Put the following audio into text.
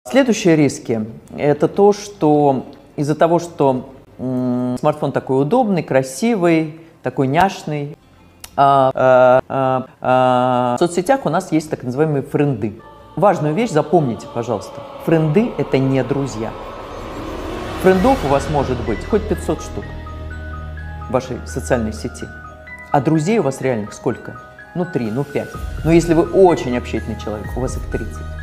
Следующие риски – это то, что из-за того, что смартфон такой удобный, красивый, такой няшный, в соцсетях у нас есть так называемые френды. Важную вещь запомните, пожалуйста. Френды – это не друзья. Френдов у вас может быть хоть 500 штук в вашей социальной сети. А друзей у вас реальных сколько? Ну 3, ну 5. Но если вы очень общительный человек, у вас их 30.